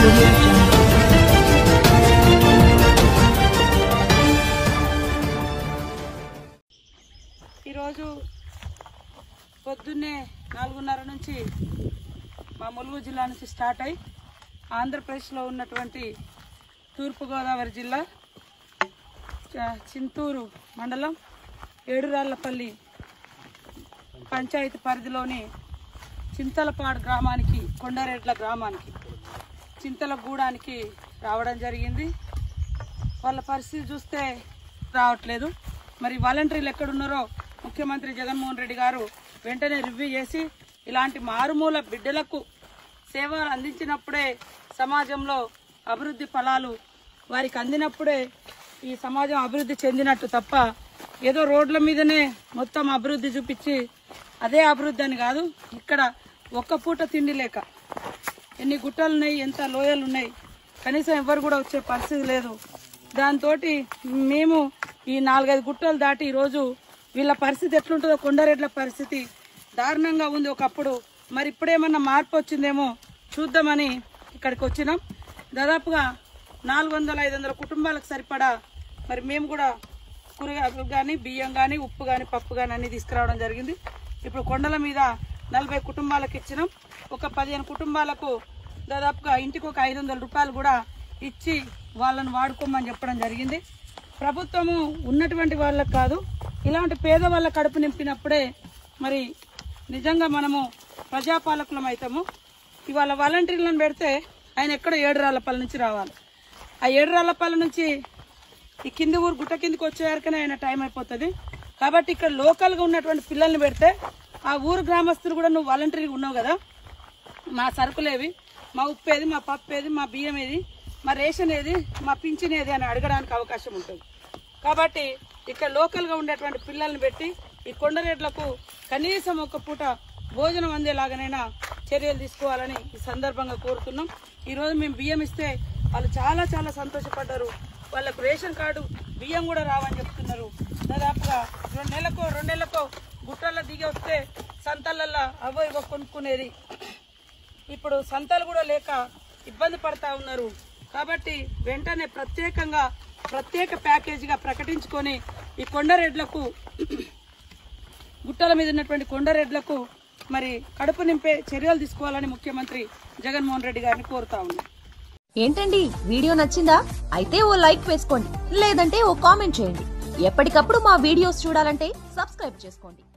ఈరోజు పొద్దున్నే 4:30 నుంచి మా ములుగు జిల్లా నుంచి స్టార్ట్ అయ్యి ఆంధ్రప్రదేశ్లో ఉన్నటువంటి తూర్పుగోదావరి జిల్లా చింతూరు మండలం ఏడురాళ్లపల్లి పంచాయతీ పరిధిలోని చింతలపాడు గ్రామానికి, కొండరెడ్ల గ్రామానికి, చింతలగూడానికి రావడం జరిగింది. వాళ్ళ పరిస్థితి చూస్తే రావట్లేదు. మరి వాలంటీర్లు ఎక్కడున్నారో ముఖ్యమంత్రి జగన్మోహన్ రెడ్డి గారు వెంటనే రివ్యూ చేసి ఇలాంటి మారుమూల బిడ్డలకు సేవలు అందించినప్పుడే సమాజంలో అభివృద్ధి ఫలాలు వారికి అందినప్పుడే ఈ సమాజం అభివృద్ధి చెందినట్టు తప్ప ఏదో రోడ్ల మీదనే మొత్తం అభివృద్ధి చూపించి అదే అభివృద్ధి అని కాదు. ఇక్కడ ఒక్క పూట తిండి లేక ఎన్ని గుట్టలు ఉన్నాయి, ఎంత లోయలు ఉన్నాయి, కనీసం ఎవరు కూడా వచ్చే పరిస్థితి లేదు. దాంతో మేము ఈ 4-5 గుట్టలు దాటి ఈరోజు వీళ్ళ పరిస్థితి ఎట్లుంటుందో, కొండరెడ్ల పరిస్థితి దారుణంగా ఉంది ఒకప్పుడు. మరి ఇప్పుడేమన్నా మార్పు వచ్చిందేమో చూద్దామని ఇక్కడికి వచ్చినాం. దాదాపుగా 400-500 కుటుంబాలకు సరిపడా మరి మేము కూడా కూరగాయలు కానీ, బియ్యం కానీ, ఉప్పు కానీ, పప్పు కానీ అన్ని తీసుకురావడం జరిగింది. ఇప్పుడు కొండల మీద 40 కుటుంబాలకు ఇచ్చినాం. ఒక 15 కుటుంబాలకు దాదాపుగా ఇంటికి ఒక 500 రూపాయలు కూడా ఇచ్చి వాళ్ళని వాడుకోమని చెప్పడం జరిగింది. ప్రభుత్వము ఉన్నటువంటి వాళ్ళకు కాదు, ఇలాంటి పేద వాళ్ళ కడుపు నింపినప్పుడే మరి నిజంగా మనము ప్రజాపాలకులం అవుతాము. ఇవాళ వాలంటీర్లను పెడితే ఆయన ఎక్కడో ఏడురాళ్లపల్లి నుంచి రావాలి. ఆ ఏడురాళ్లపల్లి నుంచి ఈ కింది ఊరు గుట్ట కిందికి వచ్చేవరకనే ఆయన టైం అయిపోతుంది. కాబట్టి ఇక్కడ లోకల్గా ఉన్నటువంటి పిల్లల్ని పెడితే ఆ ఊరు గ్రామస్తులు కూడా నువ్వు వాలంటీర్గా ఉన్నావు కదా, మా సరుకులేవి, మా ఉప్పు ఏది, మా పప్పు ఏది, మా బియ్యం ఏది, మా రేషన్ ఏది, మా పింఛన్ ఏది అని అడగడానికి అవకాశం ఉంటుంది. కాబట్టి ఇక్కడ లోకల్గా ఉండేటువంటి పిల్లల్ని పెట్టి ఈ కొండరేట్లకు కనీసం ఒక పూట భోజనం అందేలాగానైనా చర్యలు తీసుకోవాలని ఈ సందర్భంగా కోరుతున్నాం. ఈరోజు మేము బియ్యం ఇస్తే వాళ్ళు చాలా చాలా సంతోషపడ్డారు. వాళ్ళకు రేషన్ కార్డు బియ్యం కూడా రావని చెప్తున్నారు. దాదాపుగా 2 నెలలకో గుట్టల్లో దిగి వస్తే సంతలల్లో అవో ఇవో కొనుక్కునేది. ఇప్పుడు సంతలు కూడా లేక ఇబ్బంది పడతా ఉన్నారు. కాబట్టి వెంటనే ప్రత్యేక ప్యాకేజీగా ప్రకటించుకొని ఈ కొండరెడ్లకు, గుట్టల మీద ఉన్నటువంటి కొండరెడ్లకు మరి కడుపు నింపే చర్యలు తీసుకోవాలని ముఖ్యమంత్రి జగన్మోహన్ రెడ్డి గారిని కోరుతా ఉన్నాం. ఏంటండి, వీడియో నచ్చిందా? అయితే ఓ లైక్ వేసుకోండి, లేదంటే ఓ కామెంట్ చేయండి. ఎప్పటికప్పుడు మా వీడియోస్ చూడాలంటే సబ్స్క్రైబ్ చేసుకోండి.